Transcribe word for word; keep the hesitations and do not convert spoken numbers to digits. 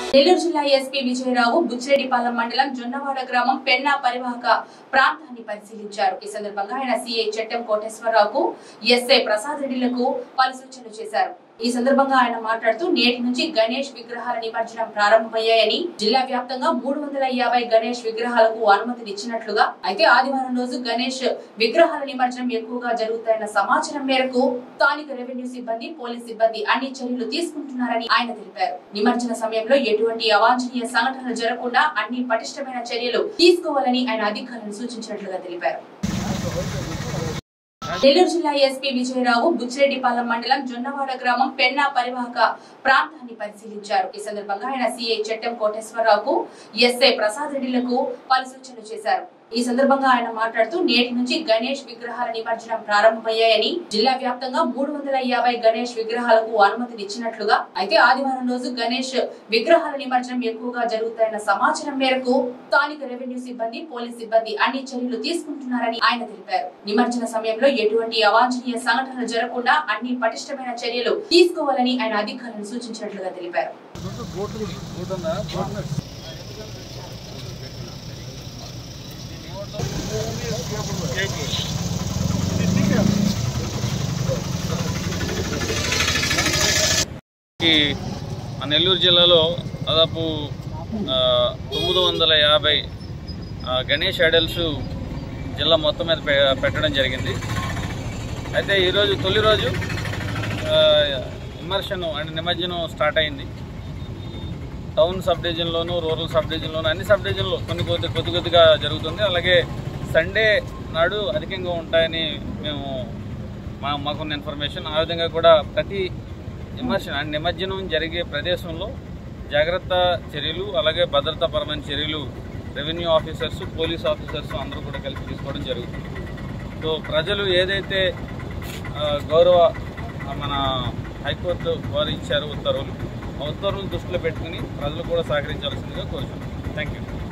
నెల్లూరు జిల్లా ఎస్పీ విజయరావు బుచ్చిరెడ్డిపాలెం మండలం జొన్నవాడ గ్రామం పెన్నా పరివాహక ప్రాంతాన్ని పరిశీలించారు. ఈ సందర్భంగా ఆయన సీఐ చెట్టం కోటేశ్వరరావుకు, ఎస్ఐ ప్రసాద్ రెడ్డిలకు పలు సూచనలు చేశారు. ఈ సందర్భంగా ఆయన మాట్లాడుతూ నేటి నుంచి గణేష్ విగ్రహాల నిమజ్జనం ప్రారంభమయ్యాయని, జిల్లా వ్యాప్తంగా మూడు వందల యాభై గణేష్ విగ్రహాలకు అనుమతినిచ్చినట్లుగా, అయితే ఆదివారం రోజు గణేష్ విగ్రహాల నిమజ్జనం ఎక్కువగా జరుగుతాయన్న సమాచారం మేరకు స్థానిక రెవెన్యూ సిబ్బంది, పోలీస్ సిబ్బంది అన్ని చర్యలు తీసుకుంటున్నారని ఆయన తెలిపారు. నిమజ్జన సమయంలో ఎటువంటి అవాంఛనీయ సంఘటనలు జరగకుండా అన్ని పటిష్టమైన చర్యలు తీసుకోవాలని ఆయన అధికారులను సూచించినట్లుగా తెలిపారు. నెల్లూరు జిల్లా ఎస్పీ విజయరావు బుచ్చిరెడ్డిపాలెం మండలం జొన్నవాడ గ్రామం పెన్నా పరివాహక ప్రాంతాన్ని పరిశీలించారు. ఈ సందర్భంగా ఆయన సీఐ చెట్టం కోటేశ్వరరావుకు, ఎస్ఐ ప్రసాద్ రెడ్డిలకు పలు సూచనలు చేశారు. ఈ సందర్భంగా ఆయన మాట్లాడుతూ నేటి నుంచి గణేష్ విగ్రహాల నిమజ్జనం ప్రారంభమయ్యాయని, జిల్లా వ్యాప్తంగా మూడు వందల యాభై గణేష్ విగ్రహాలకు అనుమతినిచ్చినట్లుగా, అయితే ఆదివారం రోజు గణేష్ విగ్రహాల నిమజ్జనం ఎక్కువగా జరుగుతాయన్న సమాచారం మేరకు స్థానిక రెవెన్యూ సిబ్బంది, పోలీస్ సిబ్బంది అన్ని చర్యలు తీసుకుంటున్నారని ఆయన తెలిపారు. నిమజ్జన సమయంలో ఎటువంటి అవాంఛనీయ సంఘటనలు జరగకుండా అన్ని పటిష్టమైన చర్యలు తీసుకోవాలని ఆయన అధికారులను సూచించినట్లుగా తెలిపారు. నెల్లూరు జిల్లాలో దాదాపు తొమ్మిది వందల యాభై గణేష్ ఐడల్స్ జిల్లా మొత్తం మీద పెట్టడం జరిగింది. అయితే ఈరోజు తొలి రోజు ఇమర్షన్ అండ్ నిమజ్జనం స్టార్ట్ అయింది. టౌన్ సబ్ డివిజన్లోను, రూరల్ సబ్ డివిజన్లోను, అన్ని సబ్ డివిజన్లో కొన్ని కొద్ది కొద్ది కొద్దిగా జరుగుతుంది. అలాగే సండే నాడు అధికంగా ఉంటాయని మేము మా మాకున్న ఇన్ఫర్మేషన్. ఆ విధంగా కూడా ప్రతి ఇమర్షన్ అండ్ నిమజ్జనం జరిగే ప్రదేశంలో జాగ్రత్త చర్యలు, అలాగే భద్రతాపరమైన చర్యలు రెవెన్యూ ఆఫీసర్స్, పోలీస్ ఆఫీసర్స్ అందరూ కూడా కలిసి తీసుకోవడం జరుగుతుంది. సో ప్రజలు ఏదైతే గౌరవ మన హైకోర్టు వారు ఇచ్చారు ఉత్తర్వులు, ఆ ఉత్తర్వులు దృష్టిలో పెట్టుకుని ప్రజలు కూడా సహకరించాల్సిందిగా కోరుతున్నాను. Thank you.